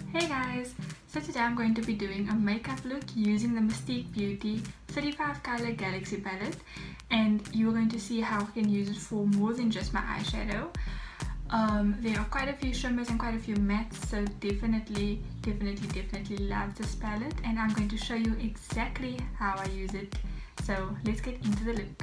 Hey guys! So today I'm going to be doing a makeup look using the Mystique Beauty 35 color Galaxy palette, and you're going to see how I can use it for more than just my eyeshadow. There are quite a few shimmers and quite a few mattes, so definitely love this palette, and I'm going to show you exactly how I use it. So let's get into the look.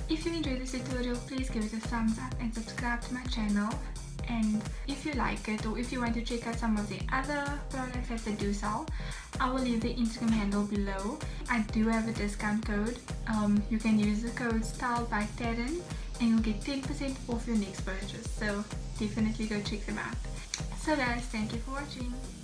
if you enjoyed this tutorial, please give it a thumbs up and subscribe to my channel. And if you like it, or if you want to check out some of the other products that they do sell, I will leave the Instagram handle below. I do have a discount code. You can use the code StyleByTaryn and you'll get 10% off your next purchase. So definitely go check them out. So guys, thank you for watching.